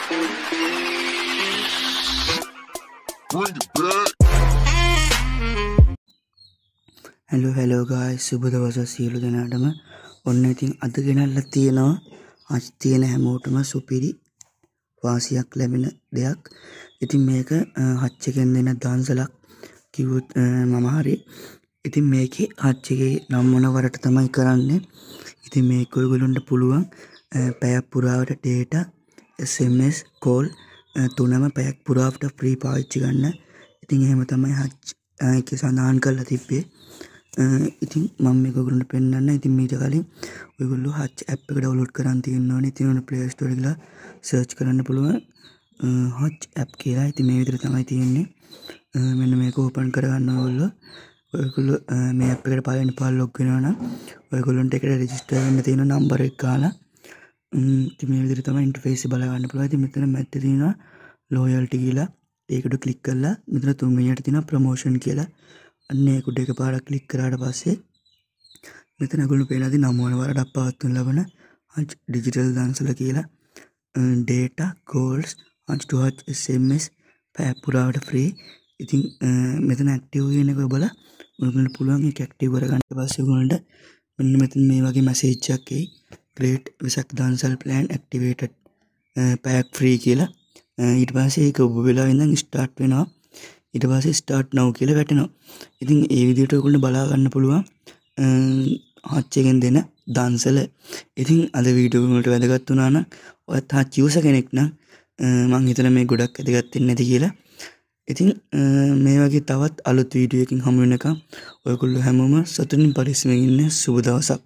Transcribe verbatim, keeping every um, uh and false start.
Hello hello guys සුබ දවසක් සියලු දෙනාටම ඔන්න ඉතින් අද ගෙනල්ලා තියෙනවා Hutch තියෙන හැමෝටම සුපිරි වාසියක් ලැබෙන දෙයක්. ඉතින් මේක Hutch එකෙන් දෙන Dansalක් කිව්වොත් මම හරි. ඉතින් මේකේ Hutch එකේ නම් මොන වරට තමයි කරන්නේ. ඉතින් මේක ඔයගොල්ලන්ට පුළුවන් පැයක් පුරාවට data S M S call තුනම පැයක් පුරාවට free පාවිච්චි ගන්න. ඉතින් එහෙම තමයි Hutch එකේ සඳහන් කරලා තිබ්බේ. ඉතින් මම මේක ඔයගොල්ලන්ට පෙන්නන්න. ඉතින් මීට කලින් ඔයගොල්ලෝ Hutch app එක download කරන් තියෙන්න ඕනේ. ඉතින් ඔන්න Play Store එක ගිහලා search කරන්න පුළුවන් Hutch app කියලා. ඉතින් මේ විදිහට තමයි තියෙන්නේ. මෙන්න මේක open කරගන්න ඕගොල්ලෝ. ඔයගොල්ලෝ මේ app එකට පළවෙනි පාර log වෙනවා නම් ඔයගොල්ලන්ට ඒකට register වෙන්න තියෙන number එක ගාලා ඉතින් මේ විදිහට තමයි interface එක බලා ගන්න පුළුවන්. ඉතින් මෙතන මැද්දේ තියෙනවා loyalty කියලා. ඒකට click කරලා මෙතන තුන්වෙනියට තියෙනවා promotion කියලා. අන්න ඒකට එකපාරක් click කරාට පස්සේ මෙතන ඔයගොල්ලෝ පේනවාදී නම් වල වරටක් පවත්වන ලබන Hutch digital Dansal කියලා data calls Hutch to Hutch S M S පැයක් පුරාවට free. ඉතින් මෙතන active කියන එක ඔබලා ඔයගොල්ලන්ට පුළුවන් ඒක active කරගන්න. ඊට පස්සේ ඔයගොල්ලන්ට මෙන්න මෙතන මේ වගේ message එකක් එයි. Great Vesak Dansal plan activated පැයක් free කියලා. ඊට පස්සේ ඒක ඔබ වෙලාවෙ ඉඳන් start වෙනවා. ඊට පස්සේ start now කියලා වැටෙනවා. ඉතින් ඒ විදිහට ඔයගොල්ලෝ බලා ගන්න පුළුවන් Hutch එකෙන් දෙන Dansal. ඉතින් අද වීඩියෝ වලට වැදගත් වුණා නම් ඔයත් Hutch user කෙනෙක් නම් මම හිතන මේ ගොඩක් වැදගත් වෙන්නේ නැති කියලා. ඉතින් මේ වගේ තවත් අලුත් වීඩියෝ එකකින් හමු වෙනකම් ඔයගොල්ලෝ හැමෝම සතුටින් පරිස්සමෙන් ඉන්න සුබ දවසක්.